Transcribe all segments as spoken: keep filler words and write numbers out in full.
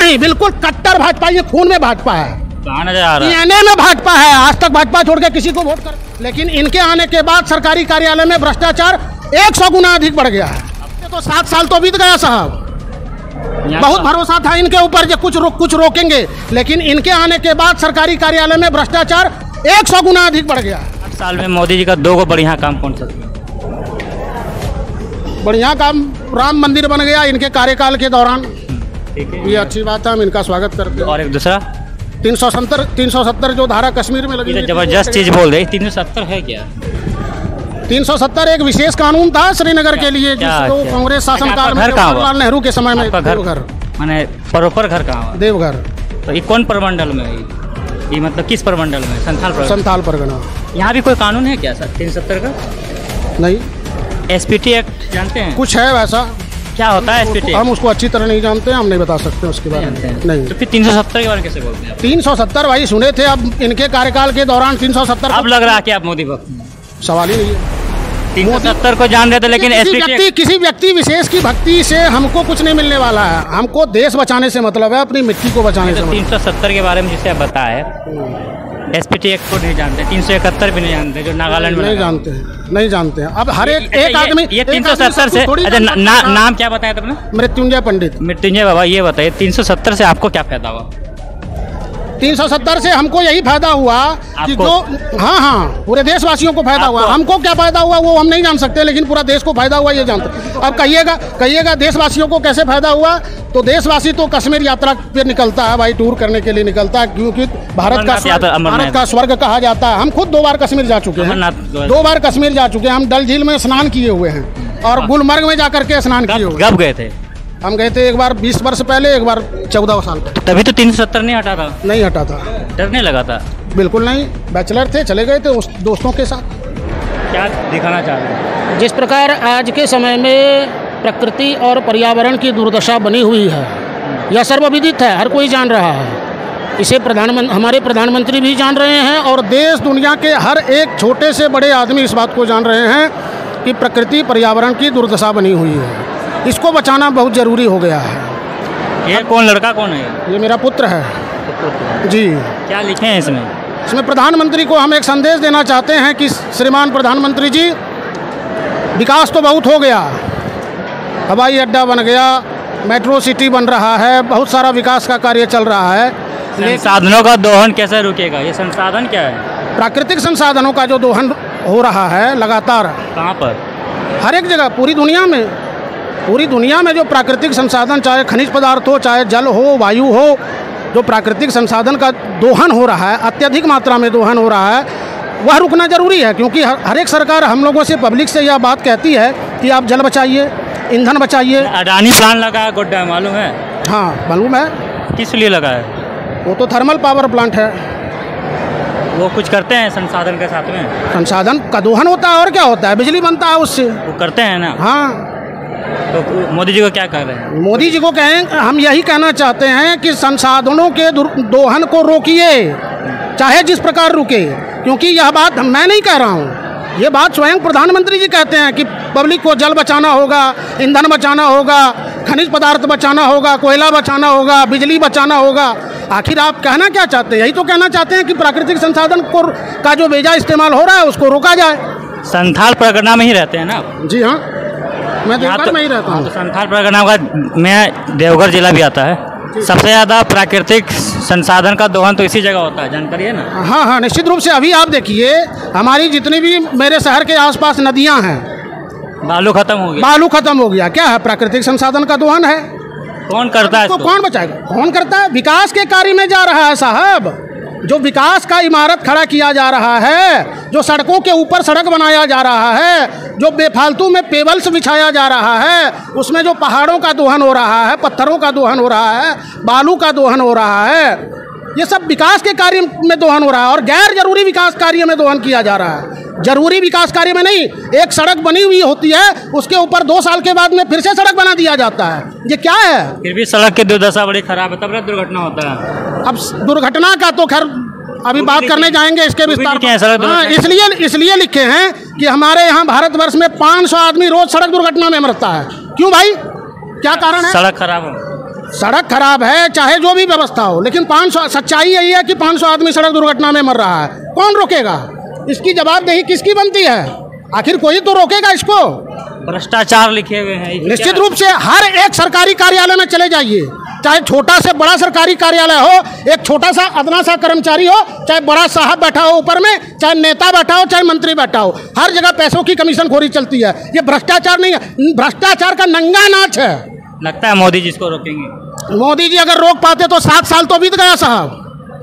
नहीं, बिल्कुल कट्टर भाजपा, ये खून में भाजपा है, कहाँ नजर आ रहा है? डीएनए में भाजपा है। आज तक भाजपा छोड़ के किसी को वोट कर, लेकिन इनके आने के बाद सरकारी कार्यालय में भ्रष्टाचार एक सौ गुना अधिक बढ़ गया है। अब तो सात साल तो बीत गया साहब, बहुत भरोसा था इनके ऊपर जो कुछ रो, कुछ रोकेंगे, लेकिन इनके आने के बाद सरकारी कार्यालय में भ्रष्टाचार एक सौ गुना अधिक बढ़ गया। आठ साल में मोदी जी का दो को बढ़िया काम कौन सा? बढ़िया काम राम मंदिर बन गया इनके कार्यकाल के दौरान, ये अच्छी बात है, हम इनका स्वागत करते हैं। और एक दूसरा तीन सौ सत्तर तीन सौ सत्तर जो धारा कश्मीर में लगी, ये जबरदस्त चीज बोल रहे। तीन सौ सत्तर है क्या? तीन सौ सत्तर एक विशेष कानून था श्रीनगर के लिए, जिसको कांग्रेस शासनकाल में जवाहरलाल नेहरू के समय में। देवघर माने प्रॉपर घर कहाँ? देवघर। तो ये कौन प्रमंडल में? ये मतलब किस प्रमंडल में? संथाल संथाल परगना। यहाँ भी कोई कानून है क्या सर तीन सौ सत्तर का? नहीं। एसपीटी एक्ट जानते हैं? कुछ है वैसा। क्या होता है एसपीटी? हम उसको अच्छी तरह नहीं जानते, हम नहीं बता सकते उसके बारे में। नहीं। तो फिर तीन सौ सत्तर के बारे में कैसे बोलते हैं? तीन सौ सत्तर भाई सुने थे, अब इनके कार्यकाल के दौरान तीन सौ सत्तर। अब लग रहा है कि आप मोदी भक्त? सवाल ही नहीं है। तीन सौ सत्तर को जान रहे थे, लेकिन किसी व्यक्ति किसी व्यक्ति विशेष की भक्ति से हमको कुछ नहीं मिलने वाला है। हमको देश बचाने से मतलब है, अपनी मिट्टी को बचाने से। तीन सौ सत्तर के बारे में जिसे आप बताए, एसपीटी एक्ट को नहीं जानते, तीन सौ इकहत्तर भी नहीं जानते, जो नागालैंड में नहीं जानते हैं, नहीं जानते हैं। अब हर एक एक आदमी ये तीन सौ सत्तर से, अच्छा नाम क्या बताया तुमने? मृत्युंजय पंडित। मृत्युंजय बाबा, ये बताइए तीन सौ सत्तर से आपको क्या फायदा हुआ? तीन सौ सत्तर से हमको यही फायदा हुआ कि जो, हाँ हाँ पूरे देशवासियों को फायदा हुआ। हमको क्या फायदा हुआ वो हम नहीं जान सकते, लेकिन पूरा देश को फायदा हुआ ये जानते। अब कहिएगा कहिएगा देशवासियों को कैसे फायदा हुआ, तो देशवासी तो कश्मीर यात्रा पे निकलता है भाई, टूर करने के लिए निकलता है, क्योंकि भारत का भारत का स्वर्ग कहा जाता है। हम खुद दो बार कश्मीर जा चुके हैं, दो बार कश्मीर जा चुके हैं। हम डल झील में स्नान किए हुए हैं और गुलमर्ग में जाकर के स्नान किए हुए। कब गए थे? हम गए थे एक बार बीस वर्ष पहले, एक बार चौदह साल पहले। तभी तो तीन सौ सत्तर नहीं हटा था? नहीं हटा था। डर नहीं लगा था? बिल्कुल नहीं, बैचलर थे, चले गए थे उस दोस्तों के साथ। क्या दिखाना चाह रहे हैं? जिस प्रकार आज के समय में प्रकृति और पर्यावरण की दुर्दशा बनी हुई है, यह सर्वविदित है, हर कोई जान रहा है। इसे प्रधानमंत्री हमारे प्रधानमंत्री भी जान रहे हैं और देश दुनिया के हर एक छोटे से बड़े आदमी इस बात को जान रहे हैं कि प्रकृति पर्यावरण की दुर्दशा बनी हुई है। इसको बचाना बहुत ज़रूरी हो गया है। ये कौन लड़का कौन है? ये मेरा पुत्र है। पुत्र जी। क्या लिखे हैं इसमें? इसमें प्रधानमंत्री को हम एक संदेश देना चाहते हैं कि श्रीमान प्रधानमंत्री जी, विकास तो बहुत हो गया, हवाई अड्डा बन गया, मेट्रो सिटी बन रहा है, बहुत सारा विकास का कार्य चल रहा है। संसाधनों का दोहन कैसे रुकेगा? ये संसाधन क्या है? प्राकृतिक संसाधनों का जो दोहन हो रहा है लगातार। कहाँ पर? हर एक जगह, पूरी दुनिया में। पूरी दुनिया में जो प्राकृतिक संसाधन, चाहे खनिज पदार्थ हो, चाहे जल हो, वायु हो, जो प्राकृतिक संसाधन का दोहन हो रहा है, अत्यधिक मात्रा में दोहन हो रहा है, वह रुकना जरूरी है। क्योंकि हर एक सरकार हम लोगों से, पब्लिक से यह बात कहती है कि आप जल बचाइए, ईंधन बचाइए। अडानी प्लांट लगा है गोड्डा, मालूम है? हाँ मालूम है। किस लिए लगा है? वो तो थर्मल पावर प्लांट है। वो कुछ करते हैं संसाधन के साथ में? संसाधन का दोहन होता है और क्या होता है, बिजली बनता है उससे। वो करते हैं ना? हाँ। तो मोदी जी को क्या कह रहे हैं? मोदी जी को कहें, हम यही कहना चाहते हैं कि संसाधनों के दोहन को रोकिए, चाहे जिस प्रकार रुके। क्योंकि यह बात मैं नहीं कह रहा हूँ, ये बात स्वयं प्रधानमंत्री जी कहते हैं कि पब्लिक को जल बचाना होगा, ईंधन बचाना होगा, खनिज पदार्थ बचाना होगा, कोयला बचाना होगा, बिजली बचाना होगा। आखिर आप कहना क्या चाहते हैं? यही तो कहना चाहते हैं कि प्राकृतिक संसाधन को का जो बेजा इस्तेमाल हो रहा है उसको रोका जाए। संथाल परगना में ही रहते हैं ना? जी हाँ, मैं देवघर तो, में ही रहता हूँ। तो संथाल परगना का मैं देवघर जिला भी आता है। सबसे ज़्यादा प्राकृतिक संसाधन का दोहन तो इसी जगह होता है, जानकारी है ना? हाँ हाँ निश्चित रूप से। अभी आप देखिए, हमारी जितनी भी मेरे शहर के आसपास नदियाँ हैं, बालू खत्म हो गया। बालू खत्म हो गया। क्या है? प्राकृतिक संसाधन का दोहन है। कौन करता है इसको? कौन बचाएगा? कौन करता है? विकास के कार्य में जा रहा है साहब। जो विकास का इमारत खड़ा किया जा रहा है, जो सड़कों के ऊपर सड़क बनाया जा रहा है, जो बेफालतू में पेबल्स बिछाया जा रहा है, उसमें जो पहाड़ों का दोहन हो रहा है, पत्थरों का दोहन हो रहा है, बालू का दोहन हो रहा है, ये सब विकास के कार्य में दोहन हो रहा है। और गैर जरूरी विकास कार्य में दोहन किया जा रहा है। जरूरी विकास कार्य में नहीं। एक सड़क बनी हुई होती है, उसके ऊपर दो साल के बाद में फिर से सड़क बना दिया जाता है। ये क्या है? फिर भी सड़क की दुर्दशा बड़ी खराब है, तब ना दुर्घटना होता है। अब दुर्घटना का तो खैर अभी बात करने जाएंगे इसके विस्तार। हाँ, इसलिए इसलिए लिखे हैं कि हमारे यहाँ भारतवर्ष में पाँच सौ आदमी रोज सड़क दुर्घटना में मरता है। क्यों भाई? क्या कारण है? सड़क खराब है। सड़क खराब है, चाहे जो भी व्यवस्था हो, लेकिन पाँच सौ सच्चाई यही है कि पाँच सौ आदमी सड़क दुर्घटना में मर रहा है। कौन रोकेगा? इसकी जवाबदेही किसकी बनती है? आखिर कोई तो रोकेगा इसको। भ्रष्टाचार लिखे हुए हैं निश्चित रूप से हर एक सरकारी कार्यालय में चले जाइए, चाहे छोटा से बड़ा सरकारी कार्यालय हो, एक छोटा सा अदना सा कर्मचारी हो, चाहे बड़ा साहब बैठा हो ऊपर में, चाहे नेता बैठा हो, चाहे मंत्री बैठा हो, हर जगह पैसों की कमीशन खोरी चलती है। ये भ्रष्टाचार नहीं है, भ्रष्टाचार का नंगा नाच है। लगता है मोदी जी इसको रोकेंगे? मोदी जी अगर रोक पाते तो सात साल तो बीत गया साहब।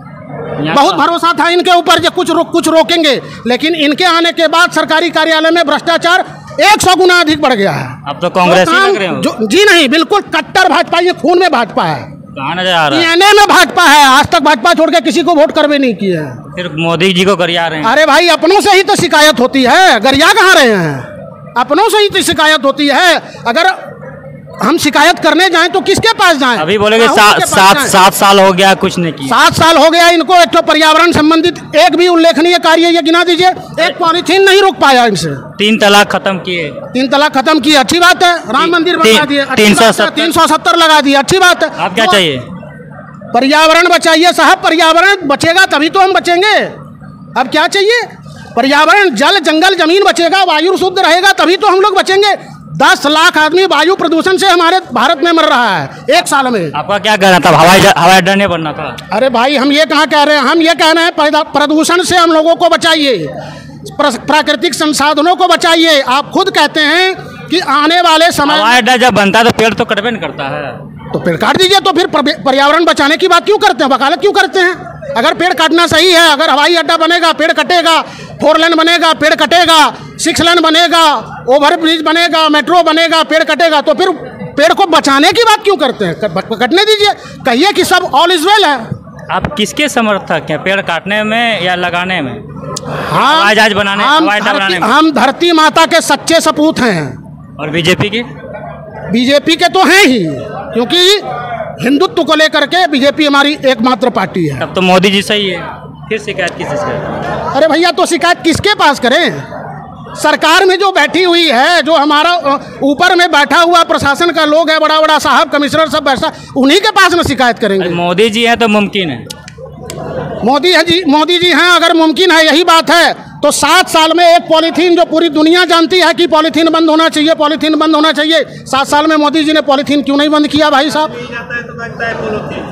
बहुत भरोसा था इनके ऊपर जो कुछ रो, कुछ रोकेंगे, लेकिन इनके आने के बाद सरकारी कार्यालय में भ्रष्टाचार एक सौ गुना अधिक बढ़ गया है। अब तो कांग्रेस ही लग रहे हो। जो जी नहीं, बिल्कुल कट्टर भाजपा, ये खून में भाजपा है। कहाँ नजर आ रहा है? डीएनए में भाजपा है। आज तक भाजपा छोड़ के किसी को वोट करवे नहीं किए हैं। फिर मोदी जी को गरिया रहे हैं। अरे भाई, अपनों से ही तो शिकायत होती है, गरिया कहाँ रहे हैं? अपनों से ही तो शिकायत होती है। अगर हम शिकायत करने जाएं तो किसके पास जाएं? अभी बोलेंगे सात सात सात साल हो गया कुछ नहीं किया। सात साल हो गया इनको एक तो पर्यावरण संबंधित एक भी उल्लेखनीय कार्य ये गिना दीजिए। एक पॉलीथीन नहीं रोक पाया इनसे। तीन तलाक खत्म किए। तीन तलाक खत्म किए, अच्छी बात है। राम मंदिर बना दिए, तीन सौ सत्तर तीन सौ सत्तर लगा दिए, अच्छी बात है। आप क्या चाहिए? पर्यावरण बचाइए साहब, पर्यावरण बचेगा तभी तो हम बचेंगे। अब क्या चाहिए? पर्यावरण, जल जंगल जमीन बचेगा, वायु शुद्ध रहेगा तभी तो हम लोग बचेंगे। दस लाख आदमी वायु प्रदूषण से हमारे भारत में मर रहा है एक साल में। आपका क्या कहना था? हवाई हवाई अड्डा नहीं बनना था? अरे भाई, हम ये कहाँ कह रहे हैं, हम ये कह रहे हैं प्रदूषण से हम लोगों को बचाइए, प्राकृतिक संसाधनों को बचाइए। आप खुद कहते हैं कि आने वाले समय हवाई अड्डा जब बनता है तो पेड़ तो कटबे नहीं करता है। तो पेड़ काट दीजिए। तो फिर पर्यावरण बचाने की बात क्यों करते हैं, वकालत क्यों करते हैं? अगर पेड़ काटना सही है, अगर हवाई अड्डा बनेगा पेड़ कटेगा, फोर लेन बनेगा पेड़ कटेगा, सिक्स लेन बनेगा, ओवर ब्रिज बनेगा, मेट्रो बनेगा पेड़ कटेगा, तो फिर पेड़ को बचाने की बात क्यों करते हैं? कटने दीजिए, कहिए कि सब ऑल इज वेल है। आप किसके समर्थक हैं, पेड़ काटने में या लगाने में? हाँ, हवाई जहाज बनाने, हवाई अड्डा बनाने में? हम धरती माता के सच्चे सपूत हैं। और बीजेपी के? बीजेपी के तो हैं ही, क्योंकि हिंदुत्व को लेकर के बीजेपी हमारी एकमात्र पार्टी है। तब तो मोदी जी सही है, फिर शिकायत किससे करें? अरे भैया, तो शिकायत किसके पास करें? सरकार में जो बैठी हुई है, जो हमारा ऊपर में बैठा हुआ प्रशासन का लोग है, बड़ा बड़ा साहब कमिश्नर सब बैठा, उन्हीं के पास में शिकायत करेंगे। मोदी जी हैं तो मुमकिन है। मोदी है जी, मोदी जी हैं, अगर मुमकिन है यही बात है तो सात साल में एक पॉलीथीन, जो पूरी दुनिया जानती है कि पॉलीथीन बंद होना चाहिए, पॉलीथीन बंद होना चाहिए, सात साल में मोदी जी ने पॉलीथीन क्यों नहीं बंद किया भाई साहब? जाता है तो लगता है पॉलीथीन,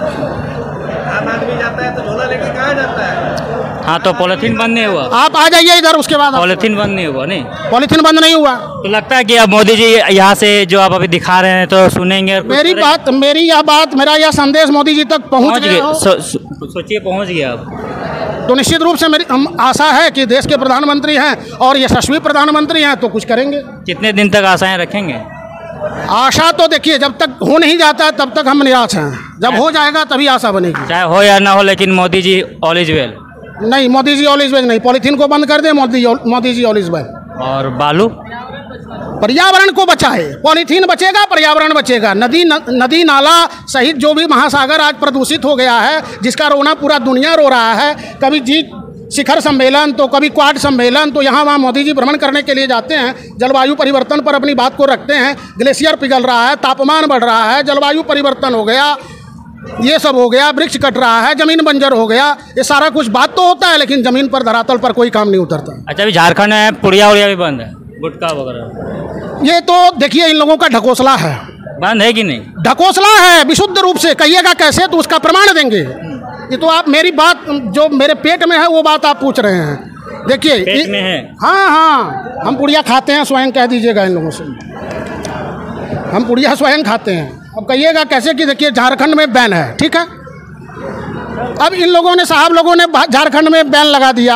आम आदमी जाता है तो झोला लेके कहाँ जाता है? हाँ, तो पॉलीथीन बंद नहीं हुआ। आप आ जाइए इधर, उसके बाद पॉलीथीन बंद नहीं हुआ। नहीं, पॉलीथीन बंद नहीं हुआ। तो लगता है कि अब मोदी जी यहाँ से जो आप अभी दिखा रहे हैं तो सुनेंगे। मेरी बात, मेरी यह बात, मेरा यह संदेश मोदी जी तक पहुँच गया। सोचिए पहुँच गया अब तो निश्चित रूप से मेरी हम आशा है कि देश के प्रधानमंत्री हैं और यशस्वी प्रधानमंत्री हैं तो कुछ करेंगे। कितने दिन तक आशाएं रखेंगे? आशा तो देखिए, जब तक हो नहीं जाता है तब तक हम निराश हैं, जब हो जाएगा तभी आशा बनेगी। चाहे हो या ना हो, लेकिन Modi ji all is well. नहीं, Modi ji all is well नहीं, पॉलीथीन को बंद कर दे, Modi Modi ji all is well. और बालू, पर्यावरण को बचाए, पॉलीथीन बचेगा, पर्यावरण बचेगा। नदी न, नदी नाला सहित जो भी महासागर आज प्रदूषित हो गया है, जिसका रोना पूरा दुनिया रो रहा है। कभी जी शिखर सम्मेलन तो कभी क्वाड सम्मेलन, तो यहाँ वहाँ मोदी जी भ्रमण करने के लिए जाते हैं, जलवायु परिवर्तन पर अपनी बात को रखते हैं। ग्लेशियर पिघल रहा है, तापमान बढ़ रहा है, जलवायु परिवर्तन हो गया, ये सब हो गया, वृक्ष कट रहा है, जमीन बंजर हो गया, ये सारा कुछ बात तो होता है, लेकिन जमीन पर धरातल पर कोई काम नहीं उतरता। अच्छा, अभी झारखंड में पुड़िया उड़िया भी बंद है, गुटखा वगैरह, ये तो देखिए इन लोगों का ढकोसला है। बंद है कि नहीं? ढकोसला है विशुद्ध रूप से। कहिएगा कैसे, तो उसका प्रमाण देंगे। ये तो आप मेरी बात जो मेरे पेट में है वो बात आप पूछ रहे हैं। देखिए पेट में है। हाँ हाँ, हम पुड़िया खाते हैं, स्वयं कह दीजिएगा इन लोगों से, हम पुड़िया स्वयं खाते हैं। अब कहिएगा कैसे कि देखिए झारखंड में बैन है, ठीक है। अब इन लोगों ने, साहब लोगों ने झारखंड में बैन लगा दिया।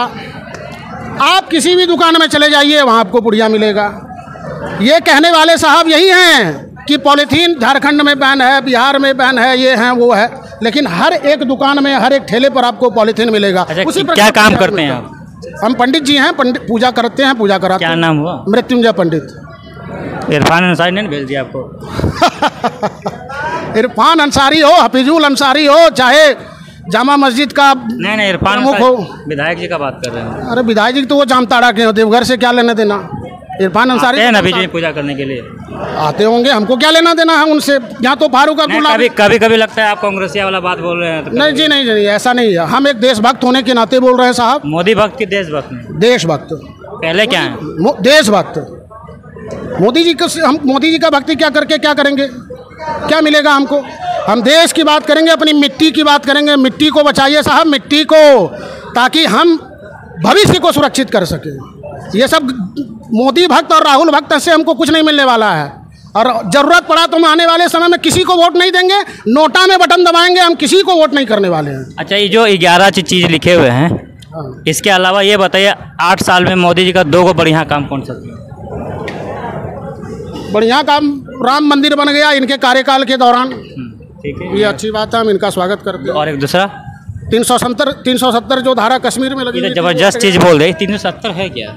आप किसी भी दुकान में चले जाइए, वहाँ आपको पुड़िया मिलेगा। ये कहने वाले साहब यही हैं कि पॉलीथीन झारखंड में बैन है, बिहार में बैन है, ये है वो है, लेकिन हर एक दुकान में, हर एक ठेले पर आपको पॉलीथीन मिलेगा। अच्छा, उसी पर क्या काम करते हैं आप? हम पंडित जी हैं, पंडित पूजा करते हैं, पूजा कराते हैं। क्या नाम हुआ? मृत्युंजय पंडित। इरफान अंसारी ने भेज दिया आपको? इरफान अंसारी हो, हफीजुल अंसारी हो, चाहे जामा मस्जिद का नहीं नहीं, इरफान प्रमुख हो, विधायक जी का बात कर रहे हैं। अरे विधायक जी तो वो जामताड़ा के हो, देवघर से क्या लेने देना। इरफान अंसारी आते हैं ना बीच में पूजा करने के लिए? आते होंगे, हमको क्या लेना देना है उनसे। यहाँ तो फारूक नहीं, अब्दुल्ला कभी कभी कभी लगता है आप कांग्रेसिया वाला बात बोल रहे हैं तो नहीं जी, नहीं नहीं, ऐसा नहीं है। हम एक देशभक्त होने के नाते बोल रहे हैं साहब। मोदी भक्त की देशभक्त नहीं? देशभक्त। पहले क्या है? मो- देशभक्त। मोदी जी को हम मोदी जी का भक्ति क्या करके क्या करेंगे, क्या मिलेगा हमको? हम देश की बात करेंगे, अपनी मिट्टी की बात करेंगे। मिट्टी को बचाइए साहब, मिट्टी को, ताकि हम भविष्य को सुरक्षित कर सकें। ये सब मोदी भक्त और राहुल भक्त से हमको कुछ नहीं मिलने वाला है। और ज़रूरत पड़ा तो हम आने वाले समय में किसी को वोट नहीं देंगे, नोटा में बटन दबाएंगे, हम किसी को वोट नहीं करने वाले हैं। अच्छा, ये जो ग्यारह चीज़ लिखे हुए हैं, इसके अलावा ये बताइए आठ साल में मोदी जी का दो को बढ़िया काम कौन सा किया? बढ़िया काम, राम मंदिर बन गया इनके कार्यकाल के दौरान। ठीक है, ये अच्छी बात है, हम इनका स्वागत करते हैं। और एक दूसरा तीन सौ सत्तर तीन सौ सत्तर जो धारा कश्मीर में लगी ये हुई तो थी, जबरदस्त चीज़ बोल रहे। तीन सौ सत्तर है क्या?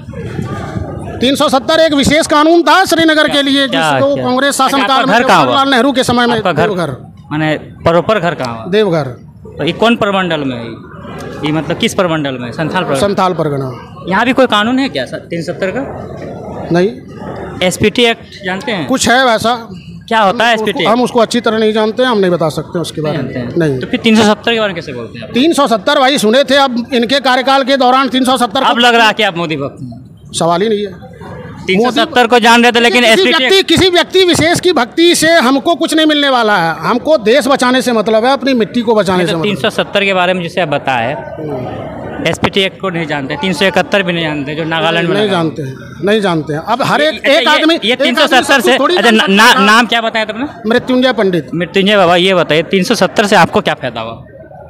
तीन सौ सत्तर एक विशेष कानून था श्रीनगर के लिए, क्या- जिसको क्या? कांग्रेस शासन अच्छा, काल आपका में घर कहाँ हुआ? जवाहरलाल नेहरू के समय में। आपका घर देवघर। माने प्रॉपर घर कहाँ हुआ? देवघर, तो ये कौन प्रमंडल में है ये? ये मतलब किस प्रमंडल में? संथाल प्रमंडल। संथाल परगना। यहाँ भी कोई कानून है क्या तीन सौ सत्तर का? नहीं, एसपीटी एक्ट जानते हैं? कुछ है वैसा। क्या होता है एसपीटी? हम उसको अच्छी तरह नहीं जानते हैं, हम नहीं बता सकते उसके बारे में। नहीं, तो फिर तीन सौ सत्तर के बारे में कैसे बोलते हैं आप? तीन सौ सत्तर भाई सुने थे, अब इनके कार्यकाल के दौरान तीन सौ सत्तर अब लग रहा है कि आप मोदी भक्त हैं। सवाल ही नहीं है। तीन सौ सत्तर को जान रहे थे लेकिन किसी एसपीटी व्यक्ति किसी व्यक्ति विशेष की भक्ति से हमको कुछ नहीं मिलने वाला है। हमको देश बचाने से मतलब है, अपनी मिट्टी को बचाने से तीन मतलब सौ सत्तर के बारे में जिसे आप बताए, एसपीटी एक्ट को नहीं जानते, तीन सौ इकहत्तर भी नहीं जानते जो नागालैंड में नहीं लगा। जानते हैं, नहीं जानते हैं। अब हर एक अच्छा, एक ये- आदमी ये एक तीन सौ आदमी सत्तर सब से कुछ थोड़ी अच्छा जान ना, सकता ना, है। नाम क्या बताया तुमने? मृत्युंजय पंडित। मृत्युंजय बाबा, ये बताइए तीन सौ सत्तर से आपको क्या फायदा हुआ?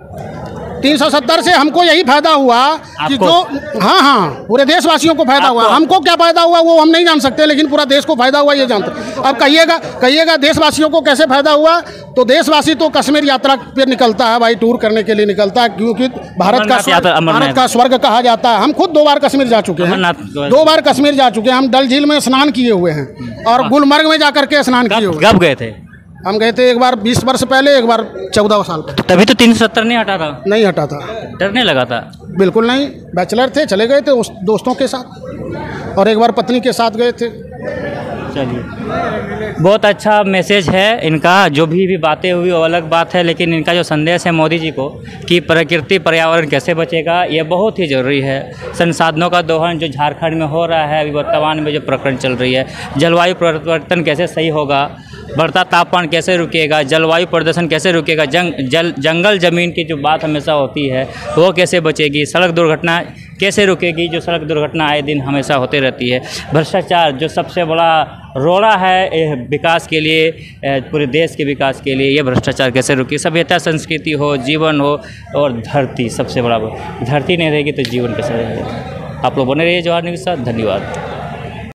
तीन सौ सत्तर से हमको यही फायदा हुआ कि आपको? जो हाँ हाँ पूरे देशवासियों को फायदा हुआ। आपको? हमको क्या फायदा हुआ वो हम नहीं जान सकते, लेकिन पूरा देश को फायदा हुआ ये जानते हैं। अब कहिएगा कहिएगा देशवासियों को कैसे फायदा हुआ, तो देशवासी तो कश्मीर यात्रा पे निकलता है भाई, टूर करने के लिए निकलता है, क्योंकि भारत का अमरनाथ यात्रा, स्वर्ग- अमरनाथ। भारत का स्वर्ग कहा जाता है। हम खुद दो बार कश्मीर जा चुके हैं, अमरनाथ- दो बार कश्मीर जा चुके हैं। हम डल झील में स्नान किए हुए हैं और गुलमर्ग में जाकर के स्नान किए कब हुए। कब गए थे? हम गए थे एक बार बीस वर्ष पहले, एक बार चौदह साल पहले। तभी तो तीन सौ सत्तर नहीं हटा था, नहीं हटा था, डर नहीं लगा था? बिल्कुल नहीं। बैचलर थे, चले गए थे उस दोस्तों के साथ, और एक बार पत्नी के साथ गए थे। चलिए, बहुत अच्छा मैसेज है इनका। जो भी भी बातें हुई वो अलग बात है, लेकिन इनका जो संदेश है मोदी जी को कि प्रकृति पर्यावरण कैसे बचेगा, ये बहुत ही ज़रूरी है। संसाधनों का दोहन जो झारखंड में हो रहा है अभी वर्तमान में, जो प्रकरण चल रही है, जलवायु परिवर्तन कैसे सही होगा, बढ़ता तापमान कैसे रुकेगा, जलवायु प्रदूषण कैसे रुकेगा, जंग जल जंगल ज़मीन की जो बात हमेशा होती है वो कैसे बचेगी, सड़क दुर्घटना कैसे रुकेगी, जो सड़क दुर्घटना आए दिन हमेशा होती रहती है, भ्रष्टाचार जो सबसे बड़ा रोड़ा है ए, विकास के लिए, ए, पूरे देश के विकास के लिए, ये भ्रष्टाचार कैसे रुके, सभ्यता संस्कृति हो, जीवन हो, और धरती सबसे बड़ा, धरती नहीं रहेगी तो जीवन कैसे रहेगा। आप लोग बने रहिए जवाहर न्यूज़ के साथ। धन्यवाद।